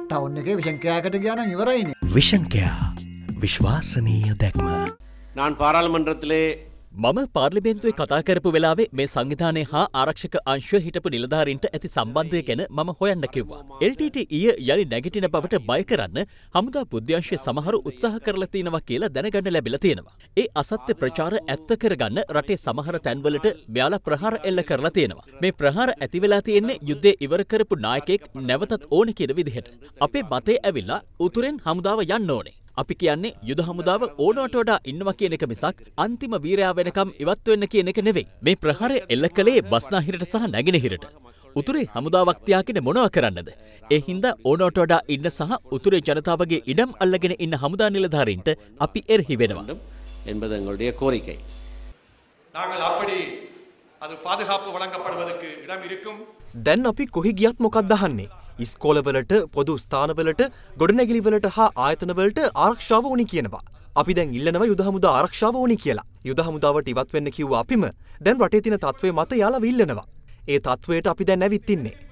Town එකේ vision කෑකට ගියා නම් ඉවරයිනේ. විෂන් කෑ විශ්වාසනීය දැක්ම. நான் பாராளுமன்றத்திலே මම පාර්ලිමේන්තුවේ කතා කරපු වෙලාවේ මේ සංවිධානය හා ආරක්ෂක අංශය හිටපු නිලධාරීන්ට ඇති සම්බන්ධය ගැන මම හොයන්න කිව්වා. LTT ඊය යලි නැගිටින බවට බය කරන්න හමුදා බුද්ධ්‍යංශයේ සමහරු උත්සාහ කරලා තියෙනවා කියලා දැනගන්න ලැබිලා තියෙනවා. ඒ අසත්‍ය ප්‍රචාර ඇත්ත කරගන්න රටේ සමහර තැන්වලට මෙයාලා ප්‍රහාර එල්ල කරලා තියෙනවා. මේ ප්‍රහාර ඇති වෙලා තියෙන්නේ යුද්ධය ඉවර කරපු නායකයෙක් නැවතත් ඕනේ කියන විදිහට. අපේ මතේ ඇවිල්ලා උතුරෙන් හමුදාව යන්න ඕනේ. අපි කියන්නේ යුද හමුදාව ඕනවට වඩා ඉන්නවා කියන එක මිසක් අන්තිම වීරයා වෙනකම් ඉවත් වෙන්න කියන එක නෙවෙයි. මේ ප්‍රහාරය එල්ල කළේ බස්නාහිරට සහ නැගෙනහිරට. උතුරේ හමුදාවක් තියාගෙන මොනවා කරන්නද? ඒ හින්දා ඕනවට වඩා ඉන්න සහ උතුරේ ජනතාවගේ ඉඩම් අල්ලගෙන ඉන්න හමුදා නිලධාරීන්ට අපි එරෙහි වෙනවා. என்பது எங்களுடைய கோரிக்கை. நாங்கள் அப்படி அது பாதுகாப்பு வழங்கப்படுவதற்கு இடம் இருக்கும். දැන් අපි කොහි ගියත් මොකක්ද අහන්නේ? ඉස්කෝලවලට පොදු ස්ථානවලට ගොඩනැගිලිවලට හා ආයතනවලට ආරක්ෂාව ඕනි කියනවා. අපි දැන් ඉල්ලනවා යුද හමුදා ආරක්ෂාව ඕනි කියලා. යුද හමුදාවට ඉවත් වෙන්න කිව්ව අපිම දැන් රටේ තියෙන තත්ත්වය මත යාලා විල්ලනවා. ඒ තත්ත්වයට අපි දැන් ඇවිත් ඉන්නේ.